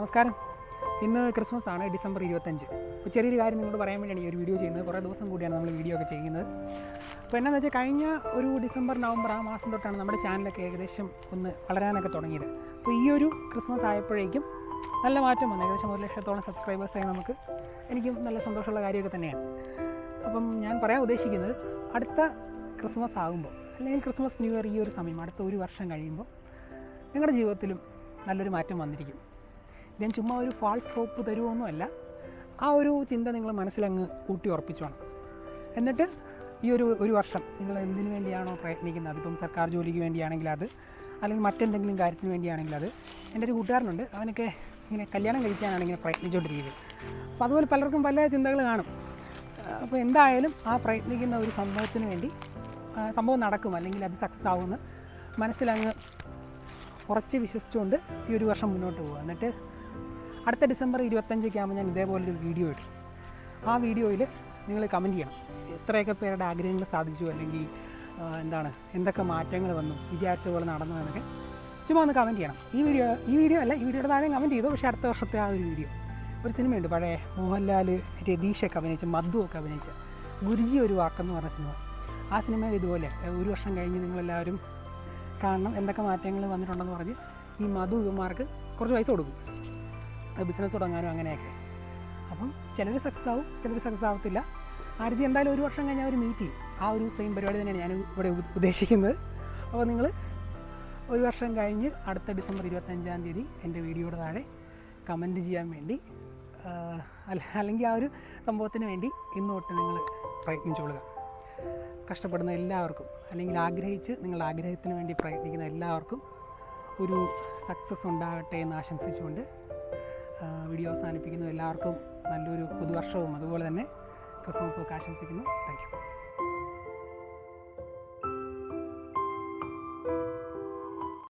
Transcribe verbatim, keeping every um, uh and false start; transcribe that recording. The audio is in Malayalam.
നമസ്കാരം. ഇന്ന് ക്രിസ്മസ് ആണ്, ഡിസംബർ ഇരുപത്തഞ്ച്. അപ്പോൾ ചെറിയൊരു കാര്യം നിങ്ങളോട് പറയാൻ വേണ്ടിയാണ് ഈ ഒരു വീഡിയോ ചെയ്യുന്നത്. കുറേ ദിവസം കൂടിയാണ് നമ്മൾ വീഡിയോ ഒക്കെ ചെയ്യുന്നത്. അപ്പോൾ എന്നാന്ന് വെച്ചാൽ കഴിഞ്ഞ ഒരു ഡിസംബർ നവംബർ ആ മാസം തൊട്ടാണ് നമ്മുടെ ചാനലൊക്കെ ഏകദേശം ഒന്ന് വളരാനൊക്കെ തുടങ്ങിയത്. അപ്പോൾ ഈ ഒരു ക്രിസ്മസ് ആയപ്പോഴേക്കും നല്ല മാറ്റം വന്നു. ഏകദേശം ഒരു ലക്ഷത്തോളം സബ്സ്ക്രൈബേഴ്സായി നമുക്ക്. എനിക്കും നല്ല സന്തോഷമുള്ള കാര്യമൊക്കെ തന്നെയാണ്. അപ്പം ഞാൻ പറയാൻ ഉദ്ദേശിക്കുന്നത്, അടുത്ത ക്രിസ്മസ് ആകുമ്പോൾ അല്ലെങ്കിൽ ക്രിസ്മസ് ന്യൂ ഇയർ ഈ ഒരു സമയം അടുത്ത ഒരു വർഷം കഴിയുമ്പോൾ നിങ്ങളുടെ ജീവിതത്തിലും നല്ലൊരു മാറ്റം വന്നിരിക്കും. ഞാൻ ചുമ്മാ ഒരു ഫാൾസ് ഹോപ്പ് തരുമൊന്നുമല്ല, ആ ഒരു ചിന്ത നിങ്ങൾ മനസ്സിലങ്ങ് ഊട്ടി ഉറപ്പിച്ചോണം. എന്നിട്ട് ഈ ഒരു ഒരു വർഷം നിങ്ങൾ എന്തിനു വേണ്ടിയാണോ പ്രയത്നിക്കുന്നത്, അതിപ്പം സർക്കാർ ജോലിക്ക് വേണ്ടിയാണെങ്കിൽ അത്, അല്ലെങ്കിൽ മറ്റെന്തെങ്കിലും കാര്യത്തിന് വേണ്ടിയാണെങ്കിൽ അത്. എൻ്റെ ഒരു കൂട്ടുകാരനുണ്ട്, അവനൊക്കെ ഇങ്ങനെ കല്യാണം കഴിക്കാനാണ് ഇങ്ങനെ പ്രയത്നിച്ചുകൊണ്ടിരിക്കുന്നത്. അപ്പോൾ അതുപോലെ പലർക്കും പല ചിന്തകൾ കാണും. അപ്പോൾ എന്തായാലും ആ പ്രയത്നിക്കുന്ന ഒരു സംഭവത്തിന് വേണ്ടി സംഭവം നടക്കും, അല്ലെങ്കിൽ അത് സക്സസ് ആവുമെന്ന് മനസ്സിലങ്ങ് ഉറച്ച് വിശ്വസിച്ചുകൊണ്ട് ഈ ഒരു വർഷം മുന്നോട്ട് പോകുക. എന്നിട്ട് അടുത്ത ഡിസംബർ ഇരുപത്തഞ്ചൊക്കെ ആകുമ്പോൾ ഞാൻ ഇതേപോലൊരു വീഡിയോ ഇടും. ആ വീഡിയോയിൽ നിങ്ങൾ കമൻറ്റ് ചെയ്യണം എത്രയൊക്കെ പേരുടെ ആഗ്രഹങ്ങൾ സാധിച്ചു, അല്ലെങ്കിൽ എന്താണ് എന്തൊക്കെ മാറ്റങ്ങൾ വന്നു, വിചാരിച്ച പോലെ നടന്നു എന്നൊക്കെ ചുമ്മാ ഒന്ന് കമൻറ്റ് ചെയ്യണം. ഈ വീഡിയോ ഈ വീഡിയോ അല്ല ഈ വീഡിയോയുടെ താഴെ കമൻറ്റ് ചെയ്തു. പക്ഷേ അടുത്ത വർഷത്തെ ആ ഒരു വീഡിയോ, ഒരു സിനിമയുണ്ട് പഴയ മോഹൻലാൽ രതീഷൊക്കെ അഭിനയിച്ച, മധു ഒക്കെ അഭിനയിച്ച ഗുരുജി ഒരു വാക്കെന്ന് പറഞ്ഞ സിനിമ. ആ സിനിമയിൽ ഇതുപോലെ ഒരു വർഷം കഴിഞ്ഞ് നിങ്ങളെല്ലാവരും കാണണം എന്തൊക്കെ മാറ്റങ്ങൾ വന്നിട്ടുണ്ടെന്ന് പറഞ്ഞ് ഈ മധു കുമാർക്ക് കുറച്ച് പൈസ കൊടുക്കും, ബിസിനസ് തുടങ്ങാനും അങ്ങനെയൊക്കെ. അപ്പം ചിലർ സക്സസ് ആവും, ചിലർ സക്സസ് ആവത്തില്ല. ആദ്യം എന്തായാലും ഒരു വർഷം കഴിഞ്ഞാൽ അവർ മീറ്റ് ചെയ്യും. ആ ഒരു സെയിം പരിപാടി തന്നെയാണ് ഞാൻ ഇവിടെ ഉദ്ദേശിക്കുന്നത്. അപ്പോൾ നിങ്ങൾ ഒരു വർഷം കഴിഞ്ഞ് അടുത്ത ഡിസംബർ ഇരുപത്തഞ്ചാം തീയതി എൻ്റെ വീഡിയോയുടെ താഴെ കമൻറ്റ് ചെയ്യാൻ വേണ്ടി, അല്ലെങ്കിൽ ആ ഒരു സംഭവത്തിന് വേണ്ടി ഇന്ന് തൊട്ട് നിങ്ങൾ പ്രയത്നിച്ചോളുക. കഷ്ടപ്പെടുന്ന എല്ലാവർക്കും, അല്ലെങ്കിൽ ആഗ്രഹിച്ച് നിങ്ങളുടെ ആഗ്രഹത്തിന് വേണ്ടി പ്രയത്നിക്കുന്ന എല്ലാവർക്കും ഒരു സക്സസ് ഉണ്ടാകട്ടെ എന്ന് ആശംസിച്ചുകൊണ്ട് വീഡിയോ അവസാനിപ്പിക്കുന്നു. എല്ലാവർക്കും നല്ലൊരു പുതുവർഷവും അതുപോലെ തന്നെ ക്രിസ്മസും ഒക്കെ ആശംസിക്കുന്നു. Thank U.